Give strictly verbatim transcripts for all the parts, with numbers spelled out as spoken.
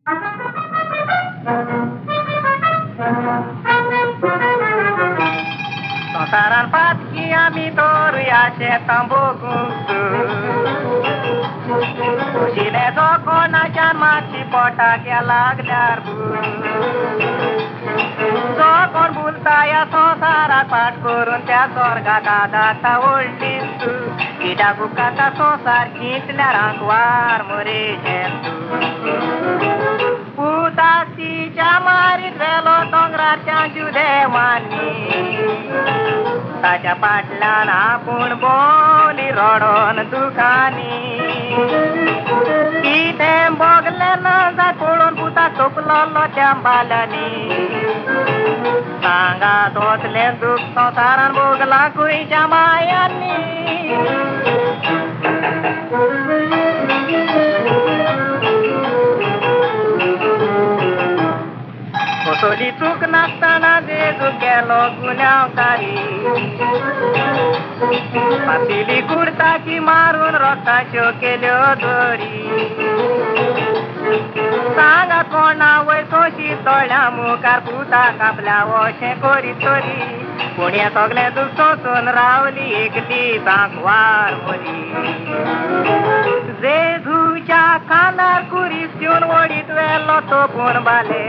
संसारान पातकी आमी दवरुया शेतां भोगूंक खुशिले जो कोणाच्यान मातशी पोटाक या लागल्यार जो कोण भुलता ह्या संसाराक फाट करून त्या स्वर्गाक आदाता व्हडलीच कित्याक बुकाता संसार चिंतल्यार आंकवार मरे उदासीच्या मारीत वेलो दोंगराच्या जुदेवांनी ताच्या फाटल्यान आपूण बोली रडोन दुखानी कितें भोगलें ना जाय पळोवन पुता तोपलोलो त्या बाल्यांनी सांगा तोतलें दूख संवसारान भोगलां खंयच्या मायांनी कसली चूक नासतना जेजू गेलो गुन्यांवकारी फांतिली कुर्ताकी मारून रोखताच्यो केल्यो दोरी सांगात कोणा वयर सोशी दोळ्या मुखार पुताक आपल्या वशें करीत तरी पूण हें सगलें दूख सोंसून रावली एकली सांकवार मरी जेजूच्या कानार कुरीस घेवन वडीत वेलो तोपून बाले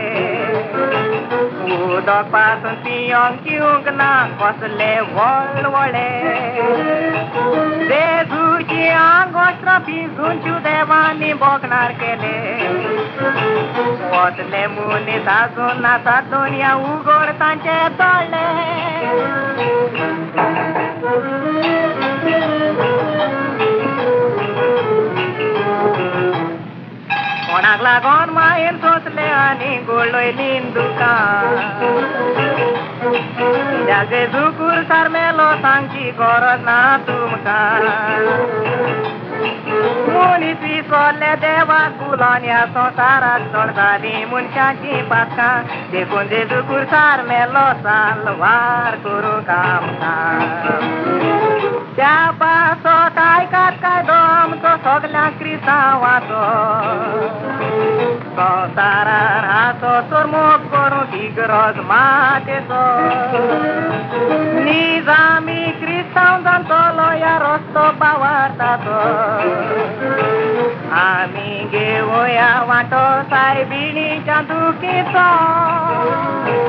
उदक पासून पियोंक पिवंक ना कसले वळवळे जेजूची आंगोश्रां भिजून देवांनी बोगणार केले वतले मुनीस आजून नाता दुनिया उगड तांचे दोळे कोणाक लागोन मायेन सोंसले आनी गोळयलीन दुकां कित्याक जेजू कुर्सार मेलो सांगची गरज ना तुमकां मुनीस विसरले देवाक भुलोन ह्या संवसाराक चड जाली मनशाची पातकां देखून जेजू कुर्सार मेलो साल्वार करूंक आमकां त्या पासत आयकात काय दो आमचो सगल्यांक क्रिस्तांवाचो संवसारान हाचो चोर मोग करूंक ही गरज मातेचो निजामी क्रिस्तांव जातलो ह्या रस्तो पावारताचो आमी घेवया वांटो सायबिणीच्या दुखीचो